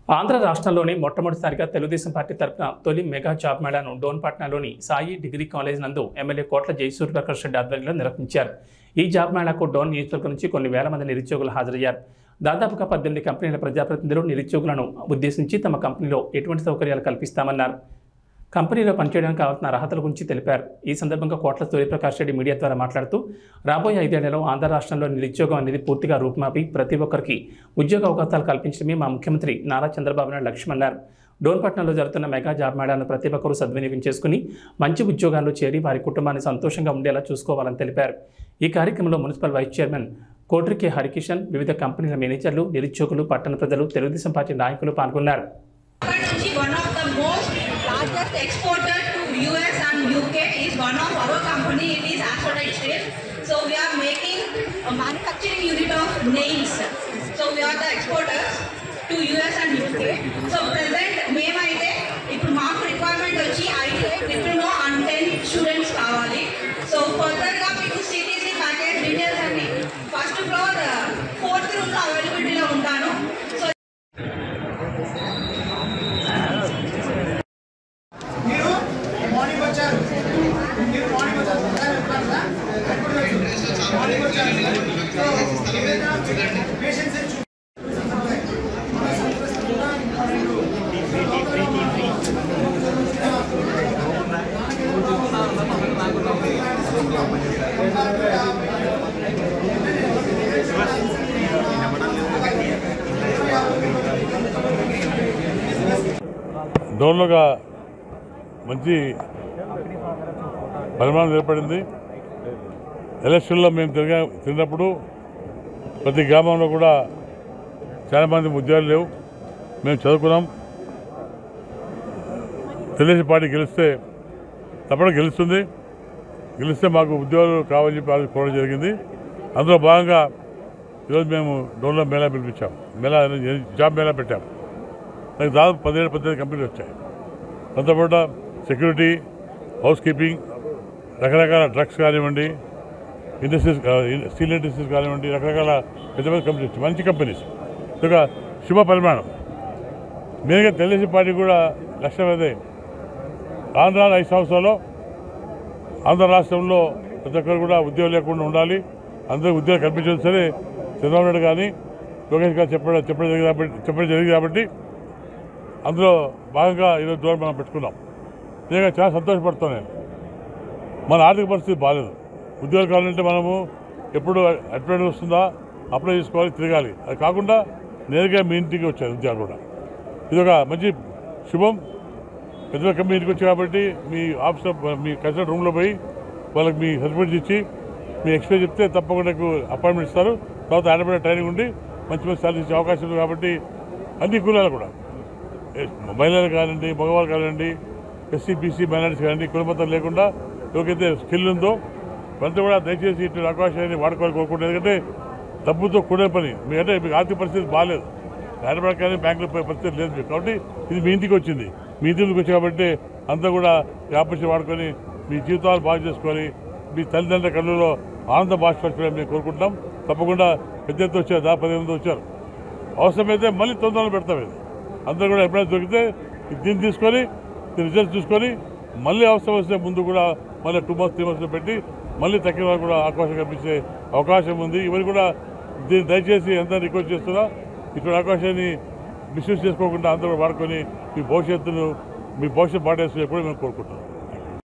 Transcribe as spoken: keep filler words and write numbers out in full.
ఆంధ్ర రాష్ట్రంలోని మొట్టమొదటిసారిగా తెలుగుదేశం పార్టీ తరఫున తొలి మెగా జాబ్ మేళాను డోన్పట్నాలోని సాయి డిగ్రీ కాలేజ్ నందు ఎమ్మెల్యే కోట్ల జయసూర్యప్రకాష్ రెడ్డి ఆధ్వర్యంలో నిర్వహించారు. ఈ జాబ్ మేళాకు డోన్ నియోజకవర్గం నుంచి కొన్ని వేల మంది నిరుద్యోగులు హాజరయ్యారు. దాదాపుగా పద్దెనిమిది కంపెనీల ప్రజాప్రతినిధులు నిరుద్యోగులను ఉద్దేశించి తమ కంపెనీలో ఎటువంటి సౌకర్యాలు కల్పిస్తామన్నారు. కంపెనీలో పనిచేయడానికి కావాల్సిన అర్హతల గురించి తెలిపారు. ఈ సందర్భంగా కోట్ల సూర్యప్రకాష్ రెడ్డి మీడియా ద్వారా మాట్లాడుతూ రాబోయే ఐదేళ్లలో ఆంధ్ర రాష్ట్రంలో నిరుద్యోగం అనేది పూర్తిగా రూపుమాపి ప్రతి ఒక్కరికి ఉద్యోగ అవకాశాలు కల్పించడమే మా ముఖ్యమంత్రి నారా చంద్రబాబు నాయుడు లక్ష్యమన్నారు. డోన్పట్నంలో జరుగుతున్న మెగా జాబ్ మేళాను ప్రతి ఒక్కరూ సద్వినియోగం చేసుకుని మంచి ఉద్యోగాల్లో చేరి వారి కుటుంబాన్ని సంతోషంగా ఉండేలా చూసుకోవాలని తెలిపారు. ఈ కార్యక్రమంలో municipal vice chairman Kotri K Harikishan, వివిధ కంపెనీల మేనేజర్లు, నిరుద్యోగులు, పట్టణ ప్రజలు, తెలుగుదేశం పార్టీ నాయకులు పాల్గొన్నారు. Largest exporter to U S and U K is one of our company. It is Astrolite Steel. So we are making a manufacturing unit of nails. So we are the exporters to U S and U K. So present మేము అయితే ఇప్పుడు మాకు requirement వచ్చి IT diploma and ten students కావాలి. So ఫర్దర్గా మీకు CTC package details అన్ని first floor fourth రూమ్లో అవైలబిలిటీలో ఉంటాను. సో డోన్లోగా మంచి పరిమాణం ఏర్పడింది. ఎలక్షన్లో మేము తిరిగా తిరిగినప్పుడు ప్రతి గ్రామంలో కూడా చాలామంది ఉద్యోగాలు లేవు. మేము చదువుకున్నాం. తెలుగుదేశం పార్టీ గెలిస్తే తప్పకుండా గెలుస్తుంది. గెలిస్తే మాకు ఉద్యోగాలు కావాలని చెప్పి వాళ్ళు కోరడం జరిగింది. అందులో భాగంగా ఈరోజు మేము డోన్లో మేళా పిలిపించాం. మేళా జాబ్ మేళా పెట్టాం. నాకు దాదాపు పదిహేడు పద్దెనిమిది కంపెనీలు వచ్చాయి. దాంతోపాటు సెక్యూరిటీ, హౌస్ కీపింగ్, రకరకాల డ్రగ్స్ కానివ్వండి, ఇండస్ట్రీస్, స్టీల్ ఇండస్ట్రీస్ కానివ్వండి, రకరకాల పెద్ద పెద్ద కంపెనీస్, మంచి కంపెనీస్. ఒక శుభ పరిమాణం. మెయిన్గా తెలుగుదేశం పార్టీ కూడా లక్ష్యం అదే. ఆంధ్ర ఐదు సంవత్సరాల్లో ఆంధ్ర రాష్ట్రంలో ప్రతి ఒక్కరు కూడా ఉద్యోగం లేకుండా ఉండాలి, అందరికీ ఉద్యోగం కల్పించడం సరే చంద్రబాబు నాయుడు కానీ లోకేష్ గారు చెప్పడం చెప్పడం జరిగింది కాబట్టి చెప్పడం జరిగింది కాబట్టి అందులో భాగంగా ఈరోజు డోర్ మనం పెట్టుకున్నాం. నిజంగా చాలా సంతోషపడుతాను నేను. మన ఆర్థిక పరిస్థితి బాగాలేదు. ఉద్యోగాలు కావాలంటే మనము ఎప్పుడు అడ్వర్టైజ్ వస్తుందా అప్లై చేసుకోవాలి, తిరగాలి. అది కాకుండా నేరుగా మీ ఇంటికి వచ్చారు ఉద్యోగాలు కూడా. ఇది ఒక మంచి శుభం. పెద్ద కంపెనీ ఇంటికి వచ్చి కాబట్టి మీ ఆఫీస్లో మీ కన్సల్ట్ రూమ్లో పోయి వాళ్ళకి మీ సర్టిఫికేట్స్ ఇచ్చి మీ ఎక్స్పీరియన్స్ చెప్తే తప్పకుండా అపాయింట్మెంట్ ఇస్తారు. తర్వాత ఆడబడే ట్రైనింగ్ ఉండి మంచి మంచి సాలరీ ఇచ్చే అవకాశం ఉంది. కాబట్టి అన్ని కులాలు కూడా, మహిళలు కానివ్వండి, మగవాళ్ళు కానివ్వండి, ఎస్సీ బీసీ మైనారిటీస్ కానివ్వండి, కులమతం లేకుండా ఎవరికైతే స్కిల్ ఉందో వాళ్ళంతా కూడా దయచేసి ఇటు అవకాశాన్ని వాడుకోవాలి కోరుకుంటుంది. ఎందుకంటే డబ్బుతో కూడే పని. మీకంటే మీకు ఆర్థిక పరిస్థితి బాగాలేదు, హైదరాబాద్ కానీ బ్యాంకులో పోయే పరిస్థితి లేదు మీకు. కాబట్టి ఇది మీ ఇంటికి వచ్చింది. మీ ఇంటికి వచ్చి కాబట్టి అంతా కూడా ఈ ఆపర్చునిటీ వాడుకొని మీ జీవితాలు బాగా చేసుకొని మీ తల్లిదండ్రుల కళ్ళలో ఆనంద బాష్పరచుకోవాలని మేము కోరుకుంటాం. తప్పకుండా పెద్ద ఎత్తున వచ్చారు, దా పది మంది వచ్చారు. అవసరమైతే మళ్ళీ తొందరలో పెడతాం. ఇది అందరూ కూడా ఎప్పుడైనా దొరికితే దీన్ని తీసుకొని రిజల్ట్ చూసుకొని మళ్ళీ అవసరం వస్తే ముందు కూడా మళ్ళీ టూ మంత్స్ త్రీ మంత్స్లో పెట్టి మళ్ళీ తగ్గిన వాళ్ళు కూడా అవకాశం కల్పించే అవకాశం ఉంది. ఇవన్నీ కూడా దీన్ని దయచేసి ఎంత రిక్వెస్ట్ చేస్తున్నా ఇటువంటి అవకాశాన్ని మిస్యూజ్ చేసుకోకుండా అందరూ వాడుకొని మీ భవిష్యత్తును మీ భవిష్యత్తు బాటేసి ఎప్పుడూ మేము కోరుకుంటున్నాం.